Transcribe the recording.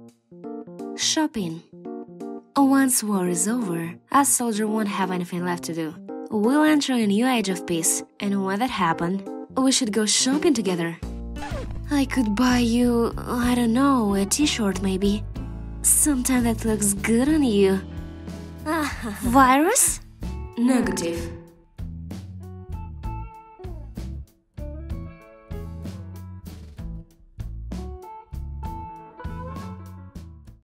Shopping. Once war is over, a soldier won't have anything left to do. We'll enter a new age of peace, and when that happens, we should go shopping together. I could buy you, I don't know, a t-shirt maybe. Something that looks good on you. Virus? Negative.